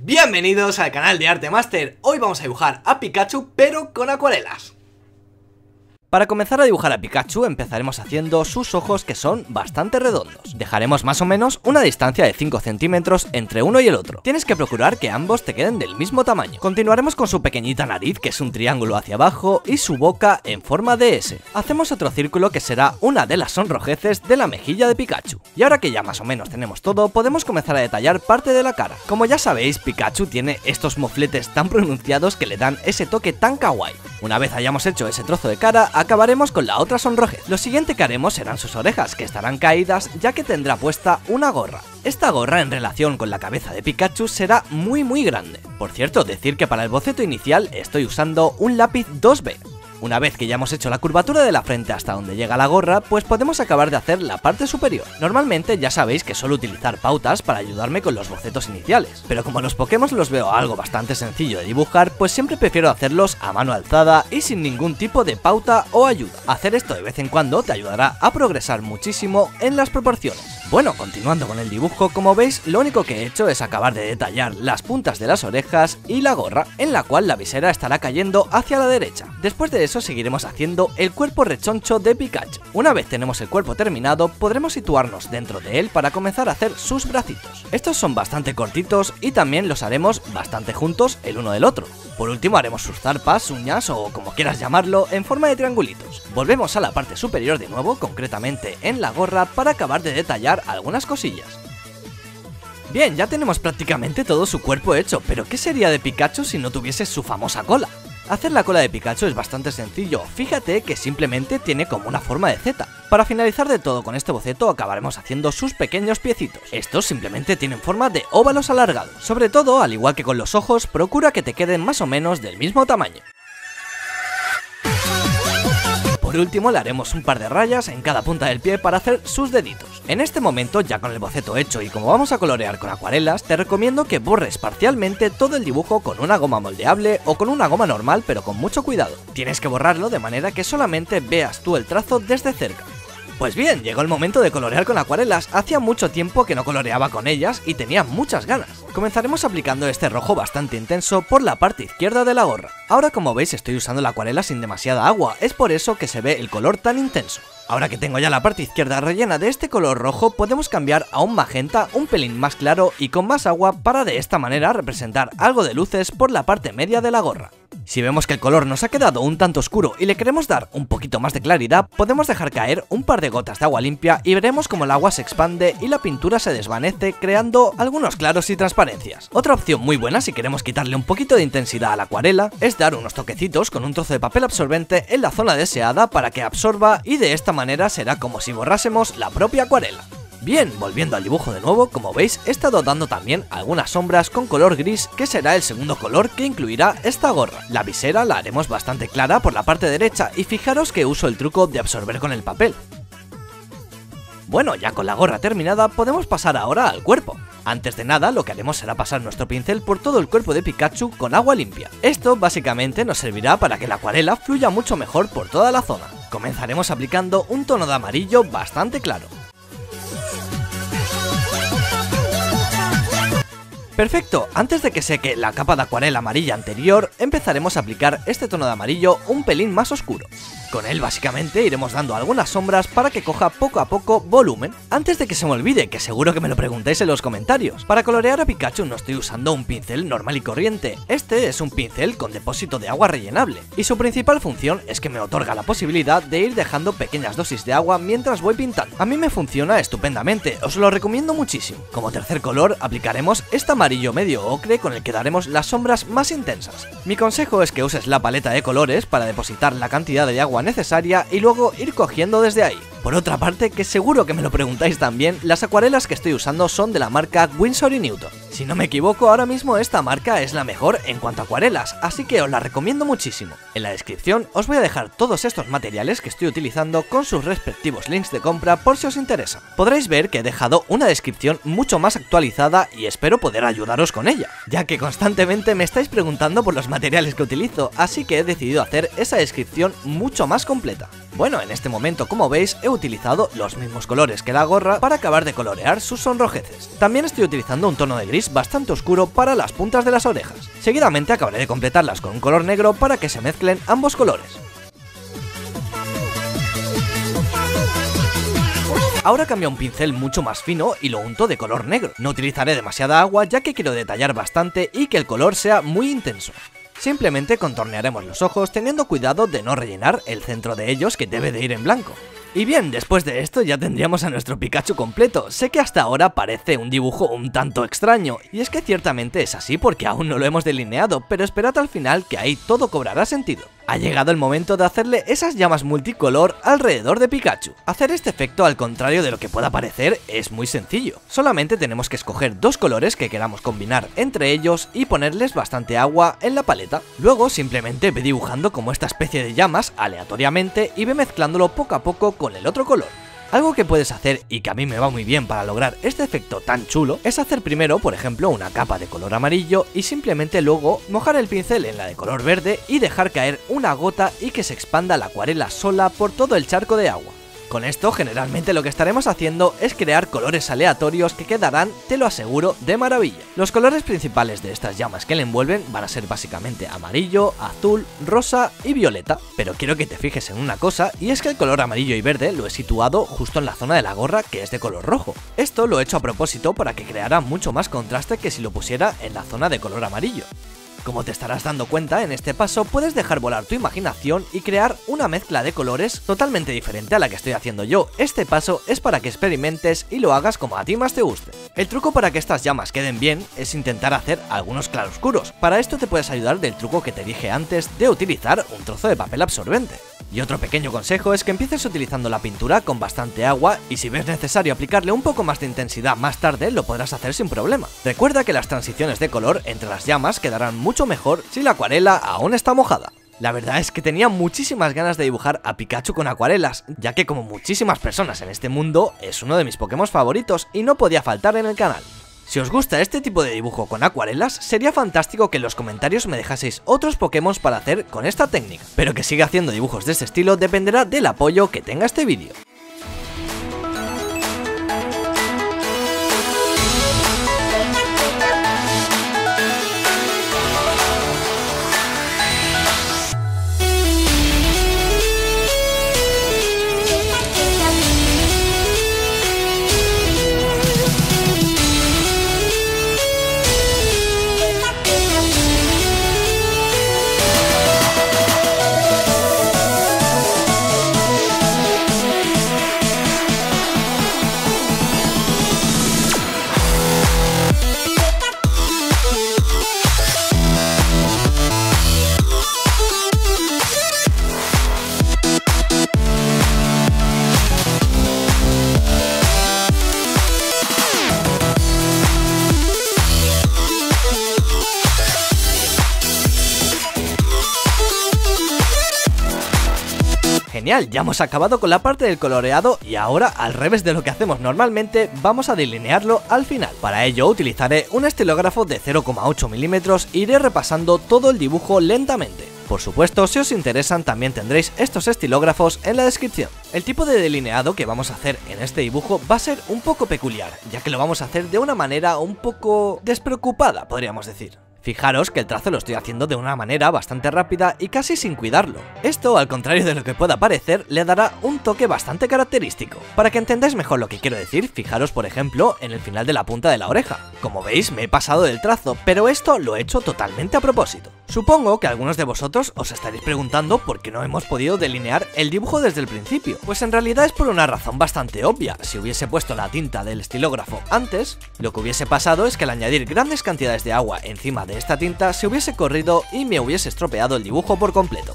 Bienvenidos al canal de Arte Master. Hoy vamos a dibujar a Pikachu pero con acuarelas. Para comenzar a dibujar a Pikachu empezaremos haciendo sus ojos, que son bastante redondos. Dejaremos más o menos una distancia de 5 centímetros entre uno y el otro. Tienes que procurar que ambos te queden del mismo tamaño. Continuaremos con su pequeñita nariz, que es un triángulo hacia abajo, y su boca en forma de S. Hacemos otro círculo que será una de las sonrojeces de la mejilla de Pikachu. Y ahora que ya más o menos tenemos todo, podemos comenzar a detallar parte de la cara. Como ya sabéis, Pikachu tiene estos mofletes tan pronunciados que le dan ese toque tan kawaii. Una vez hayamos hecho ese trozo de cara, acabaremos con la otra sonrojez. Lo siguiente que haremos serán sus orejas, que estarán caídas ya que tendrá puesta una gorra. Esta gorra en relación con la cabeza de Pikachu será muy grande. Por cierto, decir que para el boceto inicial estoy usando un lápiz 2B. Una vez que ya hemos hecho la curvatura de la frente hasta donde llega la gorra, pues podemos acabar de hacer la parte superior. Normalmente ya sabéis que suelo utilizar pautas para ayudarme con los bocetos iniciales, pero como los Pokémon los veo algo bastante sencillo de dibujar, pues siempre prefiero hacerlos a mano alzada y sin ningún tipo de pauta o ayuda. Hacer esto de vez en cuando te ayudará a progresar muchísimo en las proporciones. Bueno, continuando con el dibujo, como veis, lo único que he hecho es acabar de detallar las puntas de las orejas y la gorra, en la cual la visera estará cayendo hacia la derecha. Después de eso seguiremos haciendo el cuerpo rechoncho de Pikachu. Una vez tenemos el cuerpo terminado, podremos situarnos dentro de él para comenzar a hacer sus bracitos. Estos son bastante cortitos y también los haremos bastante juntos el uno del otro. Por último haremos sus zarpas, uñas o como quieras llamarlo, en forma de triangulitos. Volvemos a la parte superior de nuevo, concretamente en la gorra, para acabar de detallar algunas cosillas. Bien, ya tenemos prácticamente todo su cuerpo hecho, pero ¿qué sería de Pikachu si no tuviese su famosa cola? Hacer la cola de Pikachu es bastante sencillo, fíjate que simplemente tiene como una forma de Z. Para finalizar de todo con este boceto acabaremos haciendo sus pequeños piecitos. Estos simplemente tienen forma de óvalos alargados. Sobre todo, al igual que con los ojos, procura que te queden más o menos del mismo tamaño. Por último le haremos un par de rayas en cada punta del pie para hacer sus deditos. En este momento, ya con el boceto hecho y como vamos a colorear con acuarelas, te recomiendo que borres parcialmente todo el dibujo con una goma moldeable o con una goma normal, pero con mucho cuidado. Tienes que borrarlo de manera que solamente veas tú el trazo desde cerca. Pues bien, llegó el momento de colorear con acuarelas. Hacía mucho tiempo que no coloreaba con ellas y tenía muchas ganas. Comenzaremos aplicando este rojo bastante intenso por la parte izquierda de la gorra. Ahora, como veis, estoy usando la acuarela sin demasiada agua, es por eso que se ve el color tan intenso. Ahora que tengo ya la parte izquierda rellena de este color rojo, podemos cambiar a un magenta un pelín más claro y con más agua para de esta manera representar algo de luces por la parte media de la gorra. Si vemos que el color nos ha quedado un tanto oscuro y le queremos dar un poquito más de claridad, podemos dejar caer un par de gotas de agua limpia y veremos como el agua se expande y la pintura se desvanece, creando algunos claros y transparencias. Otra opción muy buena si queremos quitarle un poquito de intensidad a la acuarela es dar unos toquecitos con un trozo de papel absorbente en la zona deseada para que absorba, y de esta manera será como si borrásemos la propia acuarela. Bien, volviendo al dibujo de nuevo, como veis he estado dando también algunas sombras con color gris, que será el segundo color que incluirá esta gorra. La visera la haremos bastante clara por la parte derecha y fijaros que uso el truco de absorber con el papel. Bueno, ya con la gorra terminada podemos pasar ahora al cuerpo. Antes de nada, lo que haremos será pasar nuestro pincel por todo el cuerpo de Pikachu con agua limpia. Esto básicamente nos servirá para que la acuarela fluya mucho mejor por toda la zona. Comenzaremos aplicando un tono de amarillo bastante claro. Perfecto, antes de que seque la capa de acuarela amarilla anterior, empezaremos a aplicar este tono de amarillo un pelín más oscuro. Con él básicamente iremos dando algunas sombras para que coja poco a poco volumen. Antes de que se me olvide, que seguro que me lo preguntáis en los comentarios, para colorear a Pikachu no estoy usando un pincel normal y corriente. Este es un pincel con depósito de agua rellenable, y su principal función es que me otorga la posibilidad de ir dejando pequeñas dosis de agua mientras voy pintando. A mí me funciona estupendamente, os lo recomiendo muchísimo. Como tercer color aplicaremos este amarillo medio ocre con el que daremos las sombras más intensas. Mi consejo es que uses la paleta de colores para depositar la cantidad de agua necesaria y luego ir cogiendo desde ahí. Por otra parte, que seguro que me lo preguntáis también, las acuarelas que estoy usando son de la marca Winsor & Newton. Si no me equivoco, ahora mismo esta marca es la mejor en cuanto a acuarelas, así que os la recomiendo muchísimo. En la descripción os voy a dejar todos estos materiales que estoy utilizando con sus respectivos links de compra por si os interesa. Podréis ver que he dejado una descripción mucho más actualizada y espero poder ayudaros con ella, ya que constantemente me estáis preguntando por los materiales que utilizo, así que he decidido hacer esa descripción mucho más completa. Bueno, en este momento, como veis, he utilizado los mismos colores que la gorra para acabar de colorear sus sonrojeces. También estoy utilizando un tono de gris gris bastante oscuro para las puntas de las orejas. Seguidamente acabaré de completarlas con un color negro para que se mezclen ambos colores. Ahora cambio a un pincel mucho más fino y lo unto de color negro. No utilizaré demasiada agua ya que quiero detallar bastante y que el color sea muy intenso. Simplemente contornearemos los ojos teniendo cuidado de no rellenar el centro de ellos, que debe de ir en blanco. Y bien, después de esto ya tendríamos a nuestro Pikachu completo. Sé que hasta ahora parece un dibujo un tanto extraño, y es que ciertamente es así porque aún no lo hemos delineado, pero esperad al final que ahí todo cobrará sentido. Ha llegado el momento de hacerle esas llamas multicolor alrededor de Pikachu. Hacer este efecto, al contrario de lo que pueda parecer, es muy sencillo. Solamente tenemos que escoger dos colores que queramos combinar entre ellos y ponerles bastante agua en la paleta. Luego simplemente ve dibujando como esta especie de llamas aleatoriamente y ve mezclándolo poco a poco con el otro color. Algo que puedes hacer y que a mí me va muy bien para lograr este efecto tan chulo es hacer primero, por ejemplo, una capa de color amarillo y simplemente luego mojar el pincel en la de color verde y dejar caer una gota y que se expanda la acuarela sola por todo el charco de agua. Con esto generalmente lo que estaremos haciendo es crear colores aleatorios que quedarán, te lo aseguro, de maravilla. Los colores principales de estas llamas que le envuelven van a ser básicamente amarillo, azul, rosa y violeta. Pero quiero que te fijes en una cosa, y es que el color amarillo y verde lo he situado justo en la zona de la gorra, que es de color rojo. Esto lo he hecho a propósito para que creara mucho más contraste que si lo pusiera en la zona de color amarillo. Como te estarás dando cuenta, en este paso puedes dejar volar tu imaginación y crear una mezcla de colores totalmente diferente a la que estoy haciendo yo. Este paso es para que experimentes y lo hagas como a ti más te guste. El truco para que estas llamas queden bien es intentar hacer algunos claroscuros. Para esto te puedes ayudar del truco que te dije antes de utilizar un trozo de papel absorbente. Y otro pequeño consejo es que empieces utilizando la pintura con bastante agua, y si ves necesario aplicarle un poco más de intensidad más tarde, lo podrás hacer sin problema. Recuerda que las transiciones de color entre las llamas quedarán mucho mejor si la acuarela aún está mojada. La verdad es que tenía muchísimas ganas de dibujar a Pikachu con acuarelas, ya que como muchísimas personas en este mundo, es uno de mis Pokémon favoritos y no podía faltar en el canal. Si os gusta este tipo de dibujo con acuarelas, sería fantástico que en los comentarios me dejaseis otros Pokémon para hacer con esta técnica, pero que siga haciendo dibujos de este estilo dependerá del apoyo que tenga este vídeo. Genial, ya hemos acabado con la parte del coloreado y ahora, al revés de lo que hacemos normalmente, vamos a delinearlo al final. Para ello utilizaré un estilógrafo de 0,8 milímetros e iré repasando todo el dibujo lentamente. Por supuesto, si os interesan también tendréis estos estilógrafos en la descripción. El tipo de delineado que vamos a hacer en este dibujo va a ser un poco peculiar, ya que lo vamos a hacer de una manera un poco despreocupada, podríamos decir. Fijaros que el trazo lo estoy haciendo de una manera bastante rápida y casi sin cuidarlo. Esto, al contrario de lo que pueda parecer, le dará un toque bastante característico. Para que entendáis mejor lo que quiero decir, fijaros por ejemplo en el final de la punta de la oreja. Como veis, me he pasado del trazo, pero esto lo he hecho totalmente a propósito. Supongo que algunos de vosotros os estaréis preguntando por qué no hemos podido delinear el dibujo desde el principio. Pues en realidad es por una razón bastante obvia. Si hubiese puesto la tinta del estilógrafo antes, lo que hubiese pasado es que al añadir grandes cantidades de agua encima de esta tinta se hubiese corrido y me hubiese estropeado el dibujo por completo.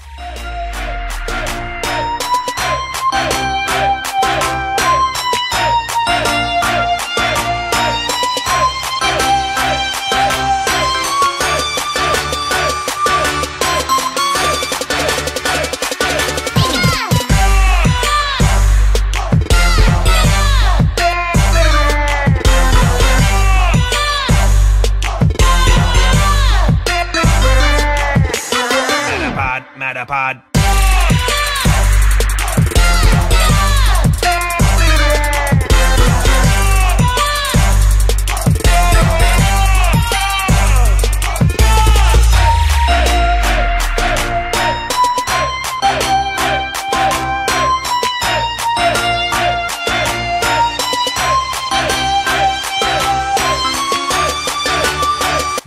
Metapod.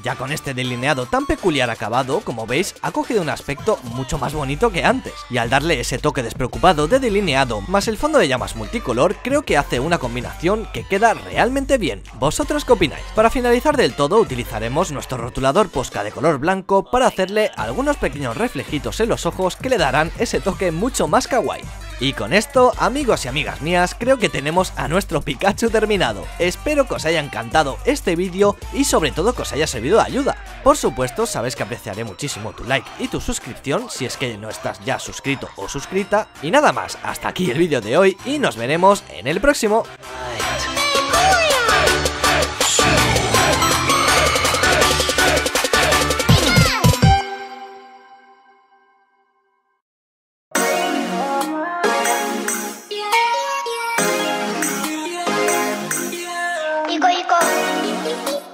Ya con este delineado tan peculiar acabado, como veis, ha cogido un aspecto mucho más bonito que antes, y al darle ese toque despreocupado de delineado más el fondo de llamas multicolor, creo que hace una combinación que queda realmente bien. ¿Vosotros qué opináis? Para finalizar del todo utilizaremos nuestro rotulador Posca de color blanco para hacerle algunos pequeños reflejitos en los ojos que le darán ese toque mucho más kawaii. Y con esto, amigos y amigas mías, creo que tenemos a nuestro Pikachu terminado. Espero que os haya encantado este vídeo y sobre todo que os haya servido de ayuda. Por supuesto, sabéis que apreciaré muchísimo tu like y tu suscripción si es que no estás ya suscrito o suscrita. Y nada más, hasta aquí el vídeo de hoy y nos veremos en el próximo. Ico, ico.